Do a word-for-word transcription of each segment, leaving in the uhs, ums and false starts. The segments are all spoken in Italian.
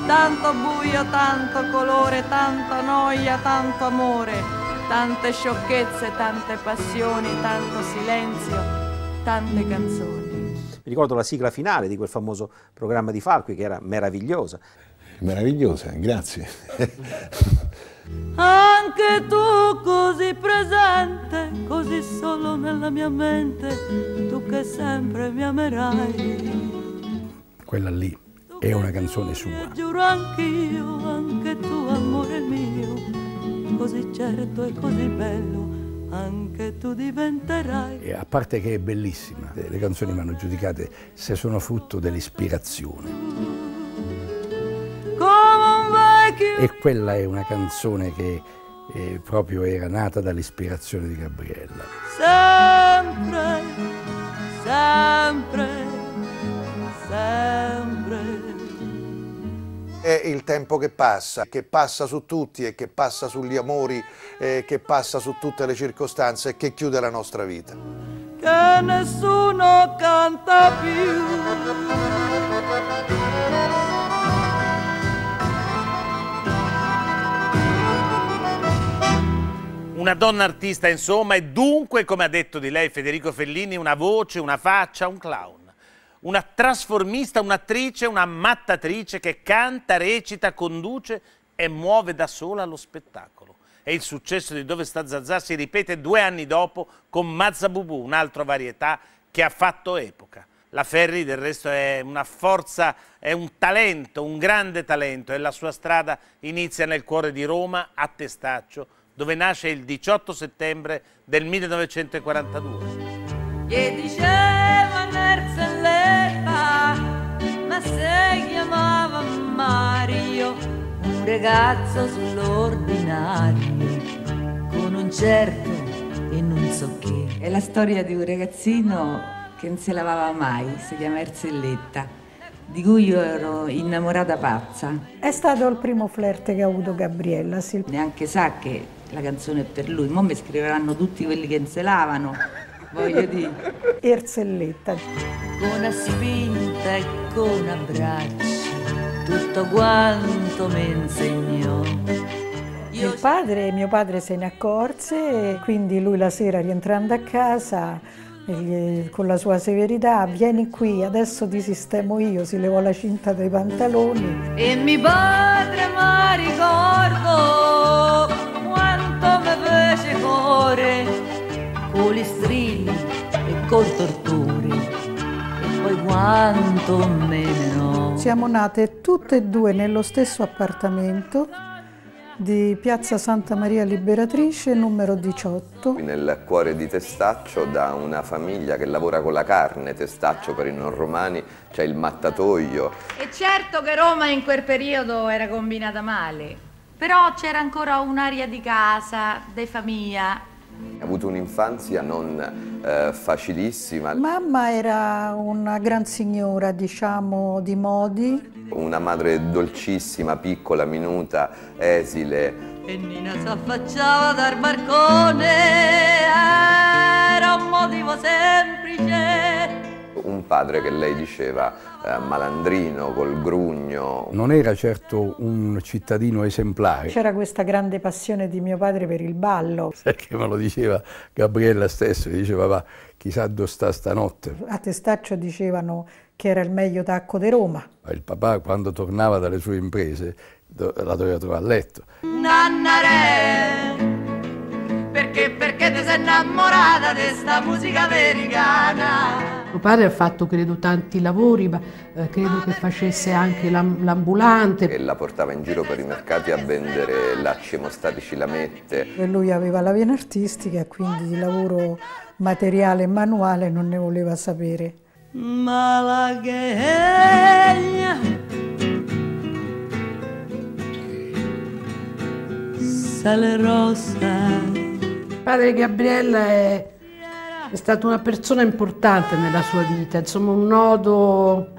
tanto buio, tanto colore, tanta noia, tanto amore, tante sciocchezze, tante passioni, tanto silenzio, tante canzoni. Mi ricordo la sigla finale di quel famoso programma di Falqui che era meravigliosa. Meravigliosa, grazie. Anche tu così presente, così solo nella mia mente, tu che sempre mi amerai. Quella lì è una canzone sua. Giuro anch'io, anche tu amore mio, così certo e così bello, anche tu diventerai. E a parte che è bellissima, le canzoni vanno giudicate se sono frutto dell'ispirazione. E quella è una canzone che eh, proprio era nata dall'ispirazione di Gabriella. Sempre, sempre, sempre. È il tempo che passa, che passa su tutti e che passa sugli amori, eh, che passa su tutte le circostanze e che chiude la nostra vita. Che nessuno canta più. Una donna artista, insomma, e dunque, come ha detto di lei Federico Fellini, una voce, una faccia, un clown. Una trasformista, un'attrice, una mattatrice che canta, recita, conduce e muove da sola lo spettacolo. E il successo di Dove sta Zazà si ripete due anni dopo con Mazza Bubù, un'altra varietà che ha fatto epoca. La Ferri del resto è una forza, è un talento, un grande talento, e la sua strada inizia nel cuore di Roma, a Testaccio, dove nasce il diciotto settembre del millenovecentoquarantadue. Gli diceva Nerzelletta, ma se chiamava Mario, un ragazzo sull'ordinario, con un certo e non so che. È la storia di un ragazzino che non si lavava mai, si chiama Erzelletta, di cui io ero innamorata pazza. È stato il primo flirt che ha avuto Gabriella, sì. Neanche sa che la canzone è per lui, mo mi scriveranno tutti quelli che non se lavano, voglio dire. Erzelletta. Con una spinta e con un abbraccio, tutto quanto mi insegnò. Il padre, mio padre se ne accorse e quindi lui la sera rientrando a casa con la sua severità, vieni qui, adesso ti sistemo io, si levò la cinta dai pantaloni. E mio padre mi ricordo quanto mi fece cuore, con gli strilli e col torture, e poi quanto me ne no. Siamo nate tutte e due nello stesso appartamento di Piazza Santa Maria Liberatrice, numero diciotto. Nel cuore di Testaccio, da una famiglia che lavora con la carne, Testaccio per i non romani, c'è il mattatoio. E certo che Roma in quel periodo era combinata male, però c'era ancora un'aria di casa, di famiglia. Ha avuto un'infanzia non eh, facilissima. Mamma era una gran signora, diciamo, di modi. Una madre dolcissima, piccola, minuta, esile. E Nina s'affacciava dal balcone, era un motivo semplice. Un padre che lei diceva eh, malandrino, col grugno. Non era certo un cittadino esemplare. C'era questa grande passione di mio padre per il ballo. Sai che me lo diceva Gabriella stesso, diceva va, chissà dove sta stanotte. A Testaccio dicevano che era il meglio tacco di Roma. Il papà quando tornava dalle sue imprese la doveva trovare a letto. Nannare, perché, perché ti sei innamorata di sta musica americana? Mio padre ha fatto credo tanti lavori, ma eh, credo che facesse anche l'ambulante. E la portava in giro per i mercati a vendere lacci emostatici, lamette. E lui aveva la vena artistica, quindi di lavoro materiale e manuale non ne voleva sapere. Malagueña, sale rossa. Padre Gabriella è, è stata una persona importante nella sua vita, insomma un nodo,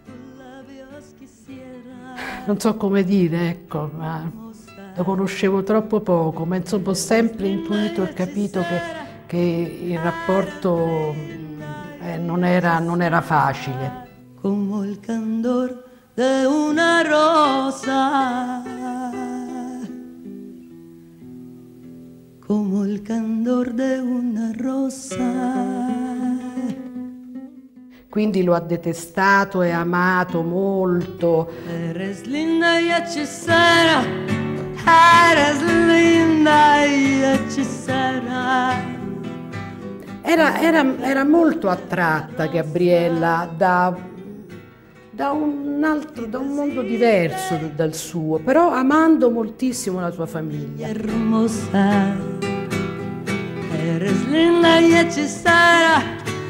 non so come dire, ecco, ma lo conoscevo troppo poco, ma insomma ho sempre intuito e capito che, che il rapporto eh, non era, non era facile. Como el candor de una rosa. hermosa, como el candor de una rosa. Quindi lo ha detestato e amato molto. Eres linda y hechicera, eres linda y hechicera. Era, era, era molto attratta Gabriella da, da, un altro, da un mondo diverso dal suo, però amando moltissimo la sua famiglia. Hermosa, eres linda y hechicera,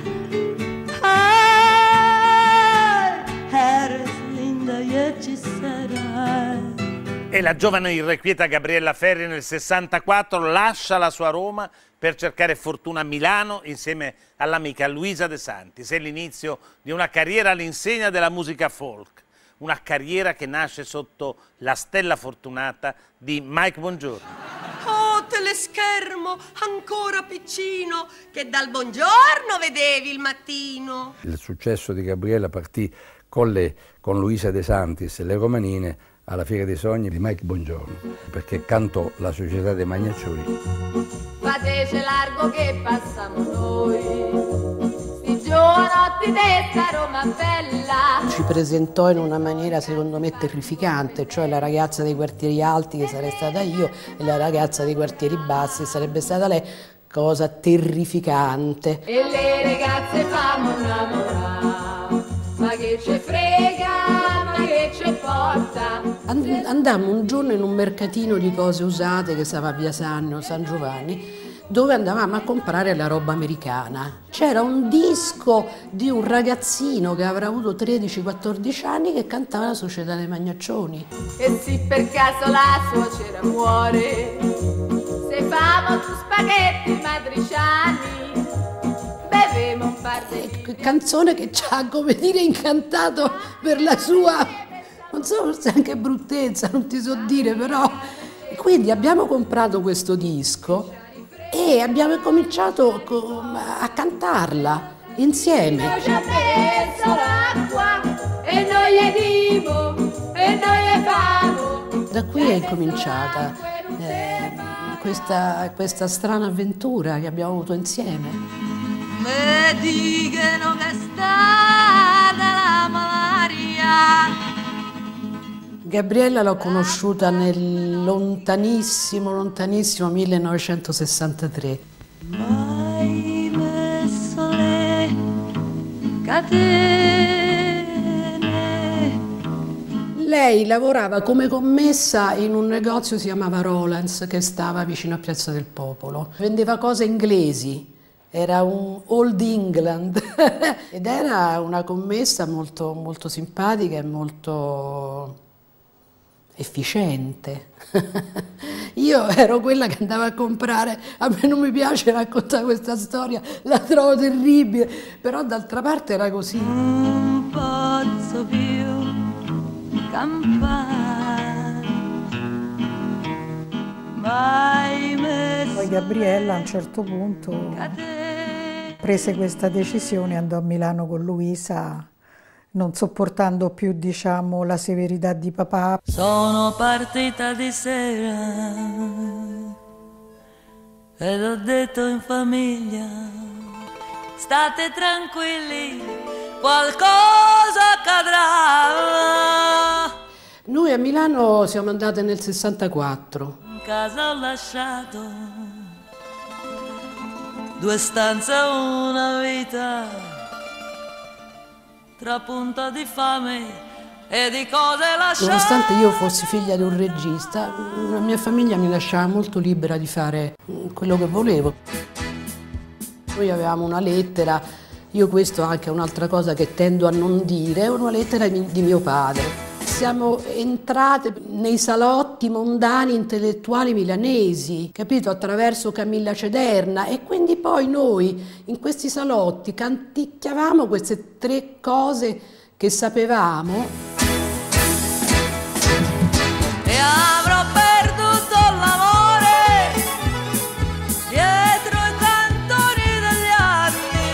eres linda y hechicera. E la giovane irrequieta Gabriella Ferri nel sessantaquattro lascia la sua Roma per cercare fortuna a Milano insieme all'amica Luisa De Santis. È l'inizio di una carriera all'insegna della musica folk, una carriera che nasce sotto la stella fortunata di Mike Bongiorno. Oh, teleschermo, ancora piccino, che dal buongiorno vedevi il mattino. Il successo di Gabriella partì con, le, con Luisa De Santis e le Romanine alla Fiera dei Sogni di Mike Bongiorno, perché cantò La Società dei Magnaccioni. Fatece largo che passiamo noi, sti giovanotti desta Roma bella. Ci presentò in una maniera secondo me terrificante, cioè la ragazza dei quartieri alti che sarei stata io e la ragazza dei quartieri bassi sarebbe stata lei, cosa terrificante. E le ragazze fanno innamorare, ma che ce frega, ma che ce porta. Andammo un giorno in un mercatino di cose usate che stava a Via Sannio, San Giovanni, dove andavamo a comprare la roba americana. C'era un disco di un ragazzino che avrà avuto tredici quattordici anni che cantava La Società dei Magnaccioni. E se per caso la suocera muore, se famo tu spaghetti matriciani, bevemo un par di... Canzone che ci ha, come dire, incantato per la sua, non so, forse anche bruttezza, non ti so dire, però. Quindi abbiamo comprato questo disco e abbiamo cominciato a cantarla insieme. Io ci ho messo l'acqua e noi gli dico e noi gli famo. Da qui è incominciata eh, questa, questa strana avventura che abbiamo avuto insieme. Me dicono che è stata la malaria. Gabriella l'ho conosciuta nel lontanissimo, lontanissimo millenovecentosessantatré. Mai messo le catene. Lei lavorava come commessa in un negozio che si chiamava Rollins, che stava vicino a Piazza del Popolo. Vendeva cose inglesi. Era un Old England ed era una commessa molto, molto simpatica e molto efficiente. Io ero quella che andava a comprare, a me non mi piace raccontare questa storia, la trovo terribile, però d'altra parte era così. Un pozzo più campano, mai messo. Poi Gabriella a un certo punto prese questa decisione, andò a Milano con Luisa, non sopportando più, diciamo, la severità di papà. Sono partita di sera ed ho detto in famiglia, state tranquilli, qualcosa accadrà. Noi a Milano siamo andate nel sessantaquattro. In casa ho lasciato due stanze e una vita, tra punta di fame e di cose lasciate. Nonostante io fossi figlia di un regista, la mia famiglia mi lasciava molto libera di fare quello che volevo. Noi avevamo una lettera, io questo anche è un'altra cosa che tendo a non dire, è una lettera di mio padre. Siamo entrate nei salotti mondani intellettuali milanesi, capito, attraverso Camilla Cederna, e quindi poi noi in questi salotti canticchiavamo queste tre cose che sapevamo. E avrò perduto l'amore dietro i cantoni degli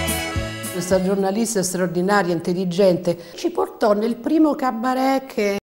anni. Questa giornalista straordinaria, intelligente, ci portò nel primo cabaret che